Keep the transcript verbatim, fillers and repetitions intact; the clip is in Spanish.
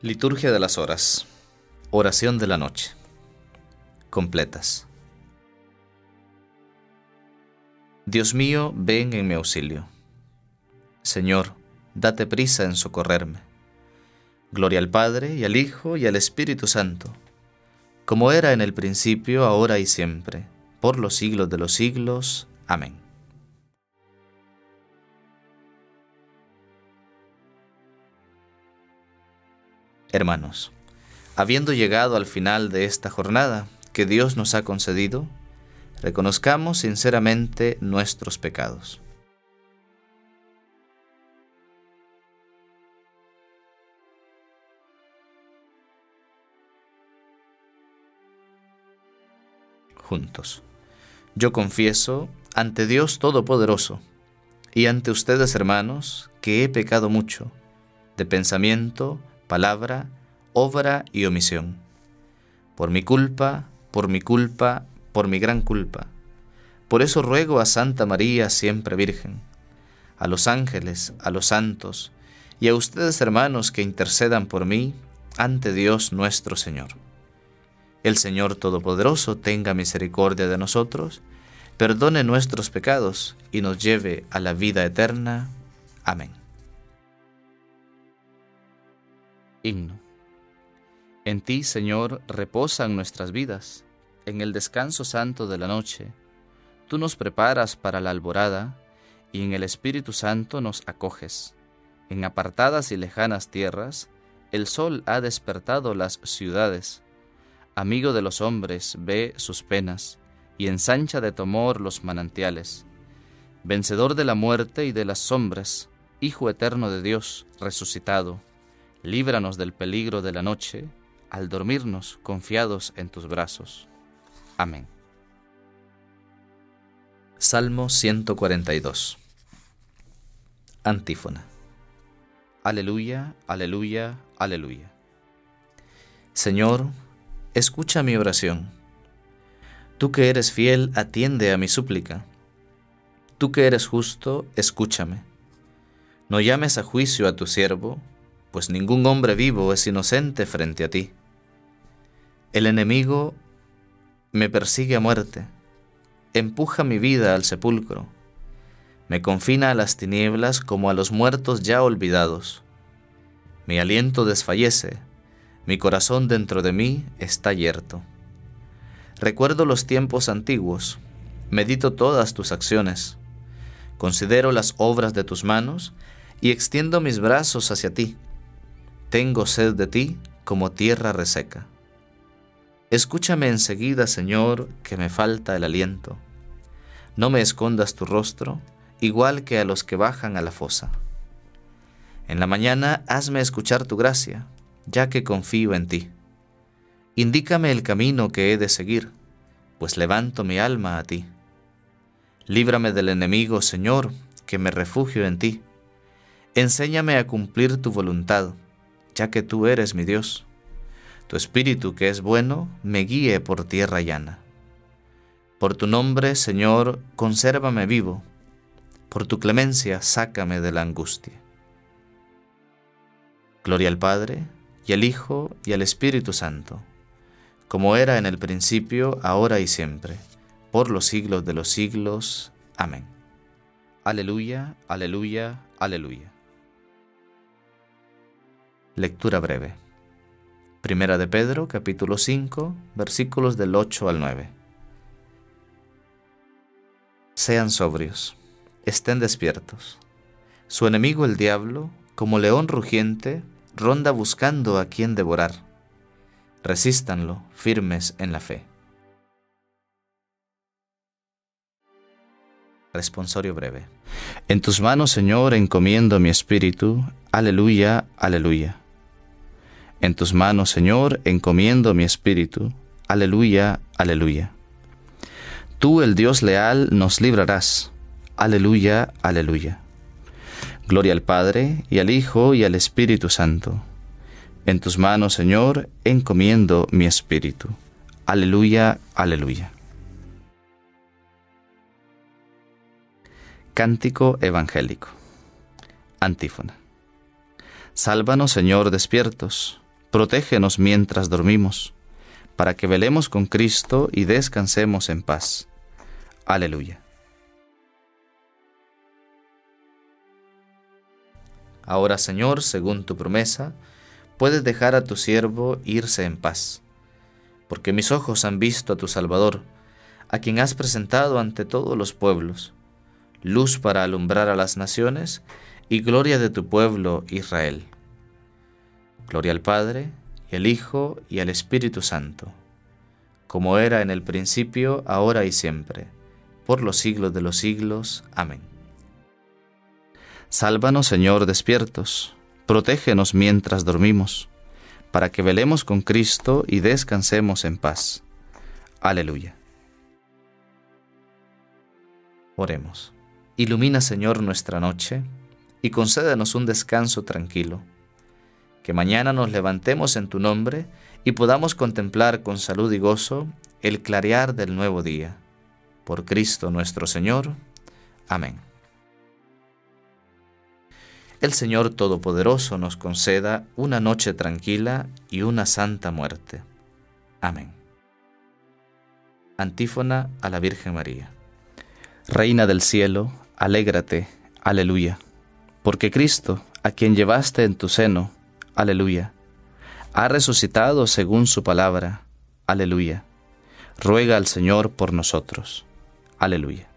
Liturgia de las horas. Oración de la noche. Completas. Dios mío, ven en mi auxilio. Señor, date prisa en socorrerme. Gloria al Padre, y al Hijo, y al Espíritu Santo, como era en el principio, ahora y siempre, por los siglos de los siglos. Amén. Hermanos, habiendo llegado al final de esta jornada que Dios nos ha concedido, reconozcamos sinceramente nuestros pecados. Juntos. Yo confieso ante Dios Todopoderoso y ante ustedes, hermanos, que he pecado mucho, de pensamiento, palabra, obra y omisión. Por mi culpa, por mi culpa, por mi gran culpa. Por eso ruego a Santa María, siempre Virgen, a los ángeles, a los santos, y a ustedes, hermanos, que intercedan por mí ante Dios nuestro Señor. El Señor Todopoderoso tenga misericordia de nosotros, perdone nuestros pecados y nos lleve a la vida eterna. Amén. Himno. En ti, Señor, reposan nuestras vidas. En el descanso santo de la noche, tú nos preparas para la alborada, y en el Espíritu Santo nos acoges. En apartadas y lejanas tierras, el sol ha despertado las ciudades. Amigo de los hombres, ve sus penas, y ensancha de tu amor los manantiales. Vencedor de la muerte y de las sombras, Hijo eterno de Dios, resucitado, líbranos del peligro de la noche, al dormirnos confiados en tus brazos. Amén. Salmo ciento cuarenta y dos. Antífona. Aleluya, aleluya, aleluya. Señor, escucha mi oración. Tú que eres fiel, atiende a mi súplica. Tú que eres justo, escúchame. No llames a juicio a tu siervo, pues ningún hombre vivo es inocente frente a ti. El enemigo me persigue a muerte, empuja mi vida al sepulcro, me confina a las tinieblas como a los muertos ya olvidados. Mi aliento desfallece, mi corazón dentro de mí está yerto. Recuerdo los tiempos antiguos, medito todas tus acciones, considero las obras de tus manos y extiendo mis brazos hacia ti. Tengo sed de ti como tierra reseca. Escúchame enseguida, Señor, que me falta el aliento. No me escondas tu rostro, igual que a los que bajan a la fosa. En la mañana hazme escuchar tu gracia, ya que confío en ti. Indícame el camino que he de seguir, pues levanto mi alma a ti. Líbrame del enemigo, Señor, que me refugio en ti. Enséñame a cumplir tu voluntad, ya que tú eres mi Dios. Tu espíritu, que es bueno, me guíe por tierra llana. Por tu nombre, Señor, consérvame vivo. Por tu clemencia, sácame de la angustia. Gloria al Padre, y al Hijo, y al Espíritu Santo, como era en el principio, ahora y siempre, por los siglos de los siglos. Amén. Aleluya, aleluya, aleluya. Lectura breve. Primera de Pedro, capítulo cinco, versículos del ocho al nueve. Sean sobrios, estén despiertos. Su enemigo el diablo, como león rugiente, ronda buscando a quien devorar. Resístanlo, firmes en la fe. Responsorio breve. En tus manos, Señor, encomiendo mi espíritu. Aleluya, aleluya. En tus manos, Señor, encomiendo mi espíritu. Aleluya, aleluya. Tú, el Dios leal, nos librarás. Aleluya, aleluya. Gloria al Padre, y al Hijo, y al Espíritu Santo. En tus manos, Señor, encomiendo mi espíritu. Aleluya, aleluya. Cántico evangélico. Antífona. Sálvanos, Señor, despiertos. protégenos mientras dormimos, para que velemos con Cristo y descansemos en paz. Aleluya. Ahora, Señor, según tu promesa, puedes dejar a tu siervo irse en paz, porque mis ojos han visto a tu Salvador, a quien has presentado ante todos los pueblos, luz para alumbrar a las naciones y gloria de tu pueblo Israel. Gloria al Padre, y al Hijo, y al Espíritu Santo, como era en el principio, ahora y siempre, por los siglos de los siglos. Amén. Sálvanos, Señor, despiertos, protégenos mientras dormimos, para que velemos con Cristo y descansemos en paz. Aleluya. Oremos. Ilumina, Señor, nuestra noche, y concédenos un descanso tranquilo. Que mañana nos levantemos en tu nombre y podamos contemplar con salud y gozo el clarear del nuevo día. Por Cristo nuestro Señor. Amén. El Señor Todopoderoso nos conceda una noche tranquila y una santa muerte. Amén. Antífona a la Virgen María. Reina del cielo, alégrate, aleluya, porque Cristo, a quien llevaste en tu seno, aleluya, ha resucitado según su palabra, aleluya. Ruega al Señor por nosotros, aleluya.